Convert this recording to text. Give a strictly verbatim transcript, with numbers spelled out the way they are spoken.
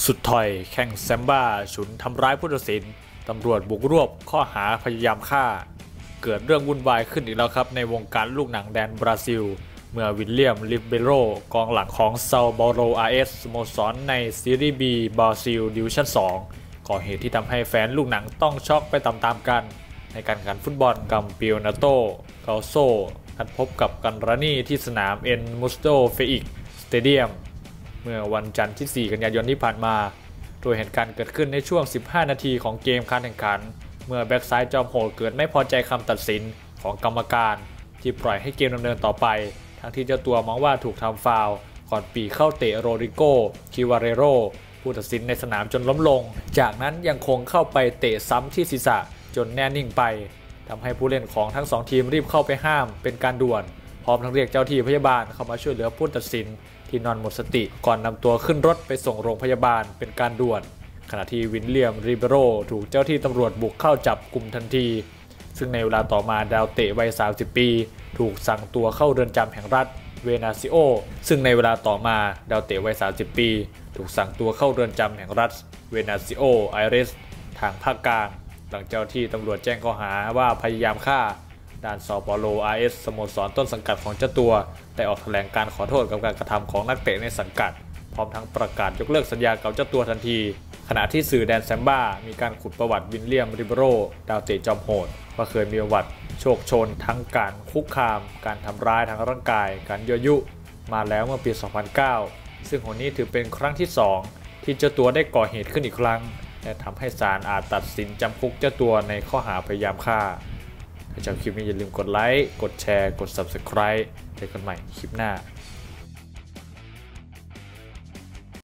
สุดถอยแข่งแซมบ้าฉุนทำร้ายผู้ตัดสินตำรวจบุกรวบข้อหาพยายามฆ่าเกิดเรื่องวุ่นวายขึ้นอีกแล้วครับในวงการลูกหนังแดนบราซิลเมื่อวิลเลียมลิเบโรกองหลังของเซาเปาโล อาร์ เอส สโมสรในซีรีส์ บี บราซิลดิวิชั่น สองก่อเหตุที่ทำให้แฟนลูกหนังต้องช็อกไปตามๆกันในการแข่งขันฟุตบอลกัมปิโอนาโตเกาโซนัดพบกับกันรานีที่สนามเอ็นมุสโตเฟอิกสเตเดียมเมื่อวันจันทร์ที่ สี่ กันยายนที่ผ่านมาโดยเหตุการณ์เกิดขึ้นในช่วง สิบห้า นาทีของเกมการแข่งขันเมื่อแบ็กซ้ายจอมโหดเกิดไม่พอใจคำตัดสินของกรรมการที่ปล่อยให้เกมดำเนินต่อไปทั้งที่เจ้าตัวมองว่าถูกทำฟาวล์ก่อนปีเข้าเตะโรดริโกคิวาเรโรผู้ตัดสินในสนามจนล้มลงจากนั้นยังคงเข้าไปเตะซ้ำที่ศีรษะจนแน่นิ่งไปทำให้ผู้เล่นของทั้งสองทีมรีบเข้าไปห้ามเป็นการด่วนพร้อมทั้งเรียกเจ้าที่พยาบาลเข้ามาช่วยเหลือผู้ตัดสินที่นอนหมดสติก่อนนำตัวขึ้นรถไปส่งโรงพยาบาลเป็นการด่วนขณะที่วิลเลียมริเบโรถูกเจ้าที่ตำรวจบุกเข้าจับกุมทันทีซึ่งในเวลาต่อมาดาวเตะวัยสามสิบปีถูกสั่งตัวเข้าเรือนจำแห่งรัฐเวนาซิโอซึ่งในเวลาต่อมาดาวเตะวัยสามสิบปีถูกสั่งตัวเข้าเรือนจำแห่งรัฐเวนาซิโอไอเรสทางภาคกลางหลังเจ้าที่ตำรวจแจ้งข้อหาว่าพยายามฆ่าด้านเซาเปาโล อาร์ เอส สโมสรต้นสังกัดของเจ้าตัวได้ออกแถลงการขอโทษกับการกระทำของนักเตะในสังกัดพร้อมทั้งประกาศยกเลิกสัญญากับเจ้าตัวทันทีขณะที่สื่อแดนแซมบ้ามีการขุดประวัติวิลเลียมริเบโรดาวเตะจอมโหดว่าเคยมีประวัติโชคชนทั้งการคุกคามการทำร้ายทางร่างกายการยั่วยุมาแล้วเมื่อปี สองพันเก้า ซึ่งหนนี้ถือเป็นครั้งที่สองที่เจ้าตัวได้ก่อเหตุขึ้นอีกครั้งและทำให้ศาลอาจตัดสินจำคุกเจ้าตัวในข้อหาพยายามฆ่าถ้าชอบคลิปนี้อย่าลืมกดไลค์กดแชร์กด ซับสไครบ์ เจอกันใหม่คลิปหน้า